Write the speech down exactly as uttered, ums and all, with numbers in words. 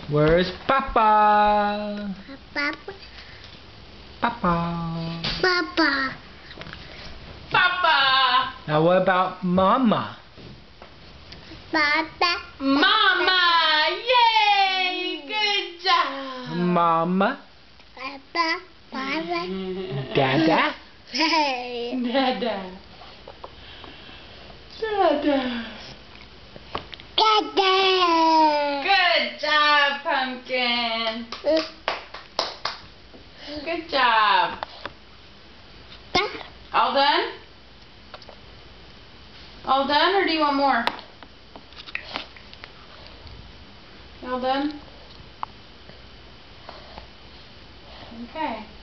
Where's Papa? Papa. Papa. Papa. Papa. Now what about Mama? Papa. Mama. Yay! Good job. Mama. Papa. Papa. Dada. Hey. Dada. Dada. Dada. Good job, Pumpkin. Good job. All done? All done, or do you want more? All done? Okay.